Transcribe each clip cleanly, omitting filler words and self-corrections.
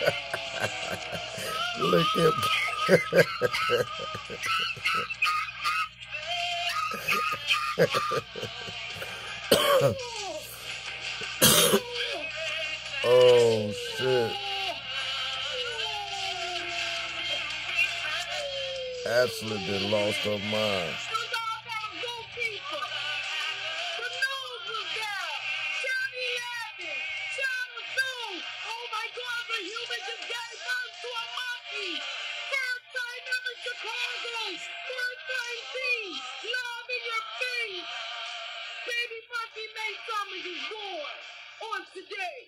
Look at. Oh shit. Ashley done lost her mind. Baby Monkey Nate Summers is born on today.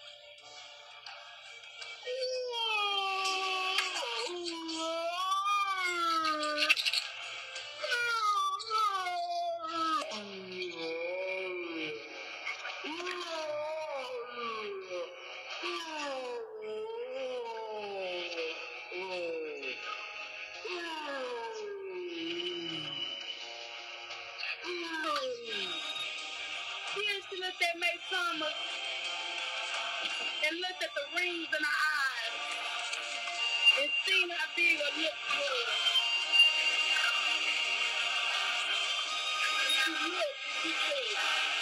She looked at May Summers and looked at the rings in her eyes and seen how big her lips were. And she looked and she said,